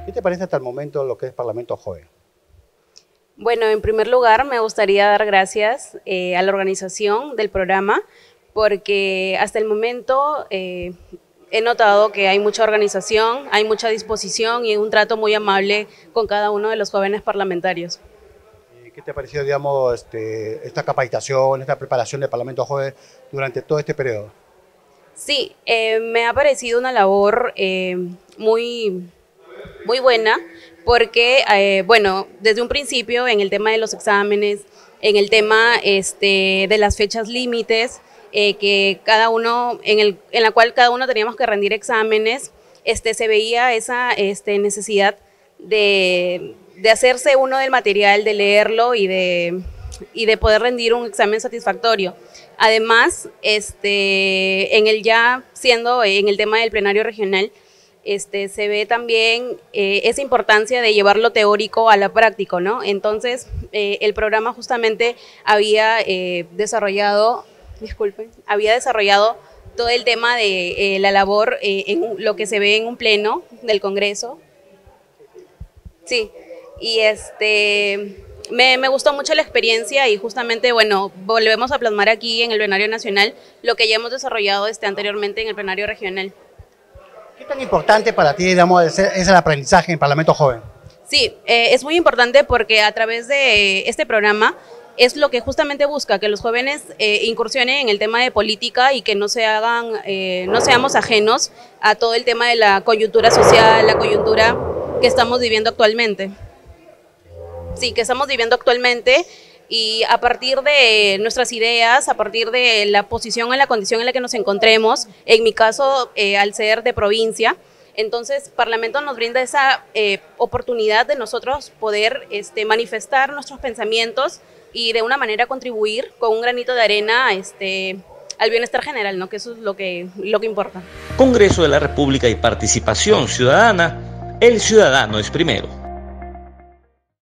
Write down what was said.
¿Qué te parece hasta el momento lo que es Parlamento Joven? Bueno, en primer lugar me gustaría dar gracias a la organización del programa porque hasta el momento he notado que hay mucha organización, hay mucha disposición y un trato muy amable con cada uno de los jóvenes parlamentarios. ¿Qué te ha parecido, digamos, esta capacitación, esta preparación del Parlamento Joven durante todo este periodo? Sí, me ha parecido una labor muy buena porque, bueno, desde un principio en el tema de los exámenes, en el tema de las fechas límites, que cada uno, en la cual cada uno teníamos que rendir exámenes, se veía esa necesidad de hacerse uno del material, de leerlo y de poder rendir un examen satisfactorio. Además, en el ya siendo en el tema del plenario regional, se ve también esa importancia de llevar lo teórico a lo práctico, ¿no? Entonces, el programa justamente había desarrollado todo el tema de la labor en lo que se ve en un pleno del Congreso. Sí, y me gustó mucho la experiencia y justamente, bueno, volvemos a plasmar aquí en el plenario nacional lo que ya hemos desarrollado anteriormente en el plenario regional. ¿Qué tan importante para ti, digamos, es el aprendizaje en Parlamento Joven? Sí, es muy importante porque a través de este programa es lo que justamente busca, que los jóvenes incursionen en el tema de política y que no seamos ajenos a todo el tema de la coyuntura social, la coyuntura que estamos viviendo actualmente. Sí, que estamos viviendo actualmente y a partir de nuestras ideas, a partir de la posición en la condición en la que nos encontremos, en mi caso, al ser de provincia, entonces Parlamento nos brinda esa oportunidad de nosotros poder manifestar nuestros pensamientos y de una manera contribuir con un granito de arena al bienestar general, ¿no? Que eso es lo que importa. Congreso de la República y participación ciudadana, el ciudadano es primero.